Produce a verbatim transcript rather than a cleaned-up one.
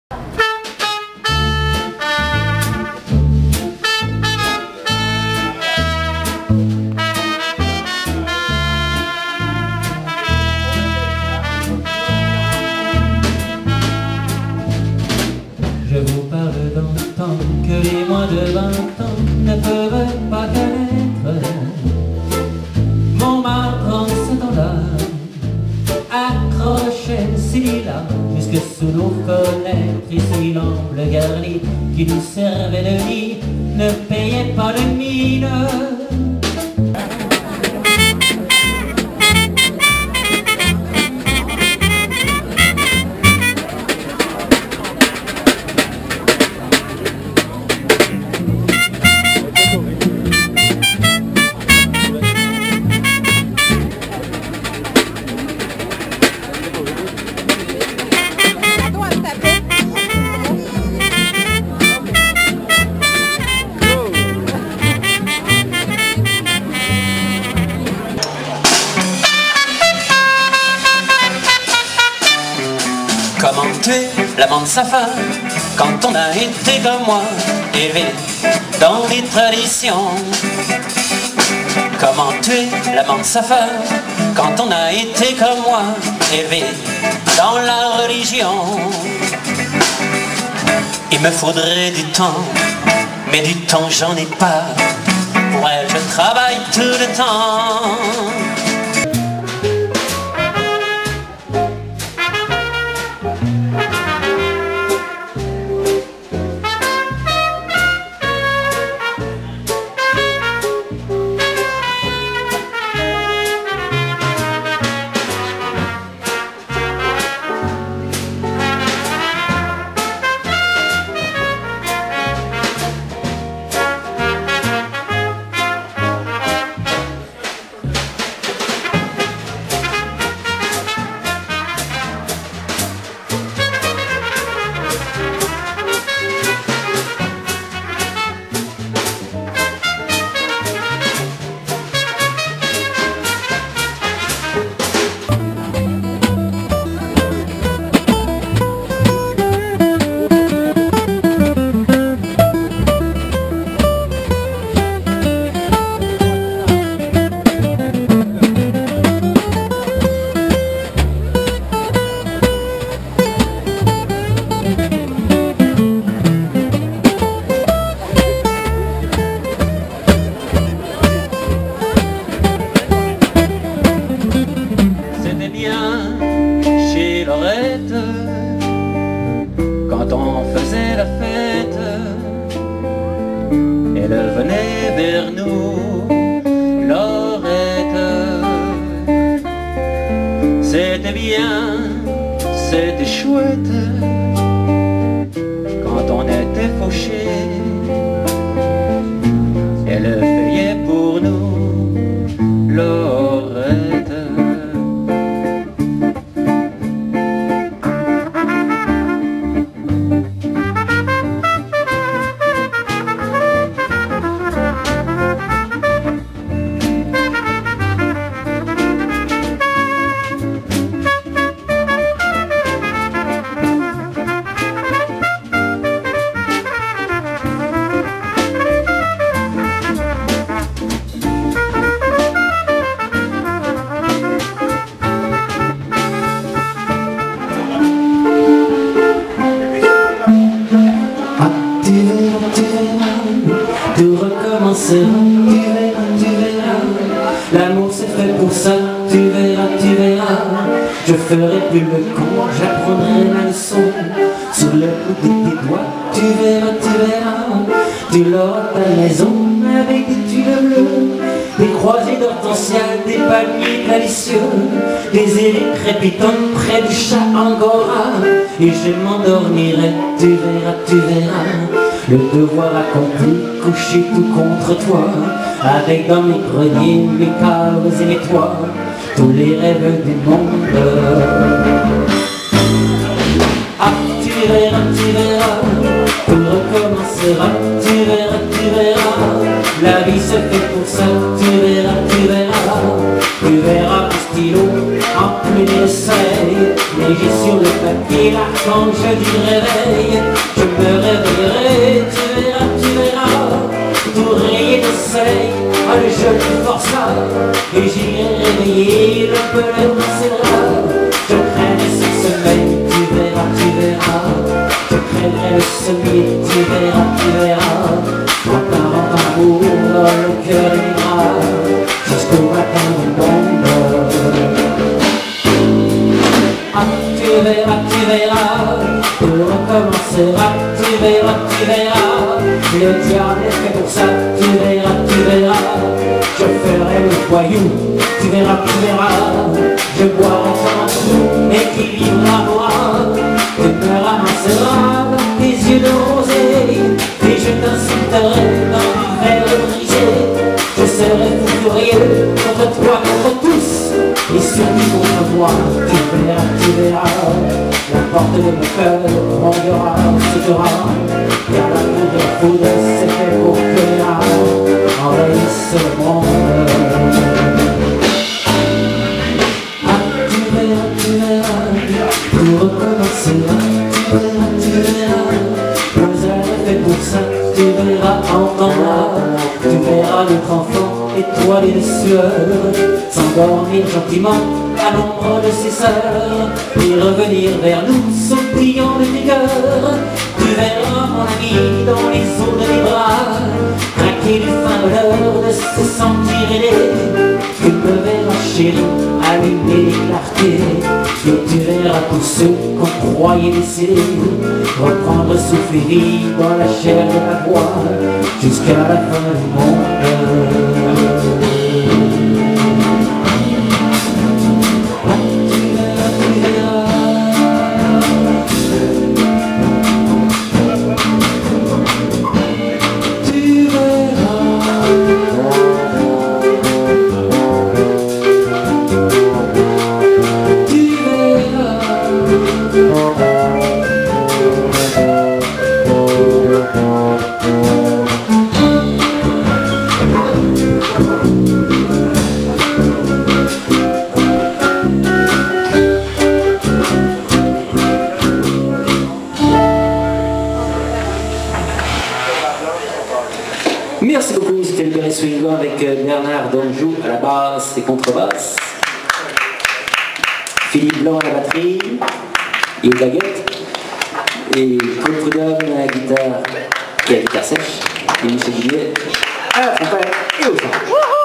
Je vous parle dans le temps que les moins de vingt ans ne peuvent pas connaître. Montmartre en ce temps-là accrochait ses lilas jusque sous nos fenêtres. Ici l'ample garni qui nous servait de lit ne payait pas de mine. Comment tuer l'amant de sa femme quand on a été comme moi, élevé dans des traditions? Comment tuer l'amant de sa femme quand on a été comme moi, élevé dans la religion? Il me faudrait du temps, mais du temps j'en ai pas. Pour elle je travaille tout le temps. Chez Lorette, quand on faisait la fête, elle venait vers nous, Lorette. C'était bien, c'était chouette, quand on était fauchés, elle veillait pour nous, Lorette. Tout recommencera, tu verras, tu verras. L'amour c'est fait pour ça, tu verras, tu verras. Je ferai plus le con, j'apprendrai la leçon. Sur le bout de tes doigts, tu verras, tu verras. Tu l'auras ta maison avec des tuiles bleues, des croisées d'hortensia, des palmiers malicieux, des ailées crépitantes près du chat angora. Et je m'endormirai, tu verras, tu verras. Le devoir accompli, couché tout contre toi, avec dans mes greniers, mes caves et mes toits, tous les rêves du monde. Ah, tu verras, tu verras, tout recommencera, tu verras, tu verras. La vie se fait pour ça, tu verras, tu verras. Tu verras le stylo en plus de soleil, léger sur le papier, l'archange du réveil. nuit, tu verras, tu verras, quand par un tambour dans le cœur ira, jusqu'au matin du monde. Ah, tu verras, tu verras, tout recommencera, tu verras, tu verras, le diable est fait pour ça, tu verras, tu verras, je ferai le voyou, tu verras, tu verras, je boirai comme un fou, et qui vivra moi, tu me ramasseras tes yeux de rosée, et je t'insulterai dans du verre brisé, je serai fou furieux contre toi, contre tous, et surtout contre moi, tu verras, tu verras, la porte de mon cœur grandira, s'ouvrira, car la foudre de foudre c'est fait pour que les larmes envahissent le monde. Ah, tu verras, tu verras, tout recommencera, tu verras, tu verras, nous avons fait pour ça, tu verras, entendras, tu verras notre enfant étoilé de sueur, s'endormir gentiment à l'ombre de ses sœurs, et revenir vers nous, sautillant de vigueur. Tu verras mon ami dans les eaux de mes bras, craquer du fin bonheur de se sentir aidé. Tu me verras chérie, allumer les clartés, et tu verras tous ceux qu'on croyait décédés, reprendre souffle et vie dans la chair de ma voix, jusqu'à la fin du monde. Merci beaucoup, c'était le Béret Swingo avec Bernard Donjou à la basse et contrebasse, Philippe Blanc à la batterie, Yves Baguette, et Claude Prudhomme à la guitare et à la guitare sèche, et Michel Guillet à la trompette et au chant.